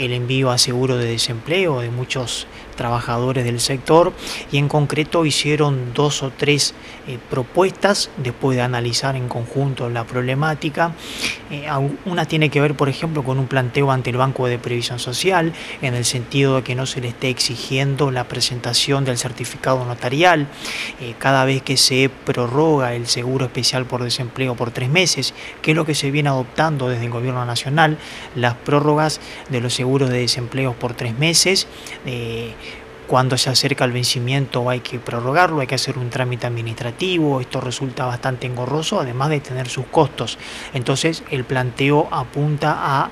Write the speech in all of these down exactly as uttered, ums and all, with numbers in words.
el envío a seguro de desempleo de muchos trabajadores del sector, y en concreto hicieron dos o tres eh, propuestas después de analizar en conjunto la problemática. Eh, una tiene que ver, por ejemplo, con un planteo ante el Banco de Previsión Social, en el sentido de que no se le esté exigiendo la presentación del certificado notarial eh, cada vez que se prorroga el seguro especial por desempleo por tres meses, que es lo que se viene adoptando desde el Gobierno Nacional, las prórrogas de los seguros de desempleo por tres meses. Eh, Cuando se acerca el vencimiento hay que prorrogarlo, hay que hacer un trámite administrativo, esto resulta bastante engorroso, además de tener sus costos. Entonces el planteo apunta a,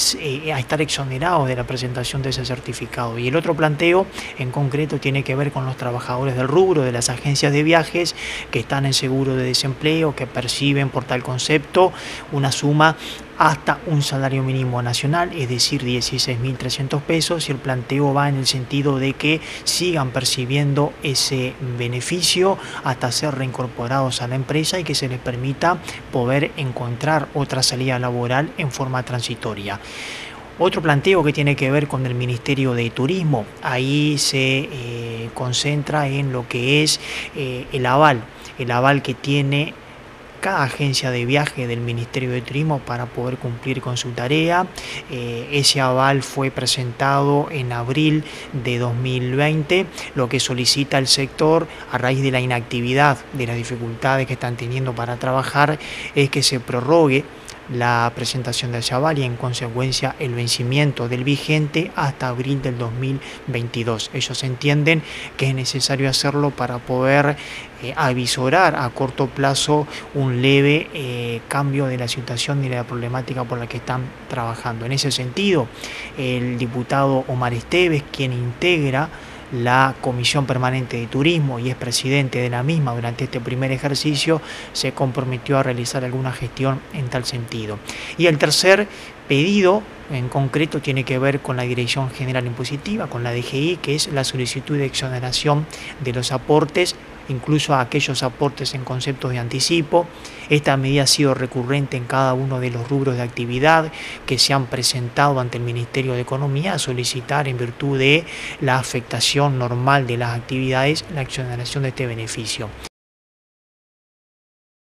a estar exonerados de la presentación de ese certificado. Y el otro planteo en concreto tiene que ver con los trabajadores del rubro, de las agencias de viajes, que están en seguro de desempleo, que perciben por tal concepto una suma hasta un salario mínimo nacional, es decir, dieciséis mil trescientos pesos, y el planteo va en el sentido de que sigan percibiendo ese beneficio hasta ser reincorporados a la empresa y que se les permita poder encontrar otra salida laboral en forma transitoria. Otro planteo que tiene que ver con el Ministerio de Turismo, ahí se eh, concentra en lo que es eh, el aval, el aval que tiene cada agencia de viaje del Ministerio de Turismo para poder cumplir con su tarea. Eh, ese aval fue presentado en abril de dos mil veinte, lo que solicita el sector a raíz de la inactividad, de las dificultades que están teniendo para trabajar, es que se prorrogue la presentación del aval y en consecuencia el vencimiento del vigente hasta abril del dos mil veintidós. Ellos entienden que es necesario hacerlo para poder eh, avisorar a corto plazo un leve eh, cambio de la situación y de la problemática por la que están trabajando. En ese sentido, el diputado Omar Esteves, quien integra la Comisión Permanente de Turismo y es presidente de la misma durante este primer ejercicio, se comprometió a realizar alguna gestión en tal sentido. Y el tercer pedido en concreto tiene que ver con la Dirección General Impositiva, con la D G I, que es la solicitud de exoneración de los aportes, incluso a aquellos aportes en conceptos de anticipo. Esta medida ha sido recurrente en cada uno de los rubros de actividad que se han presentado ante el Ministerio de Economía a solicitar, en virtud de la afectación normal de las actividades, la exoneración de este beneficio.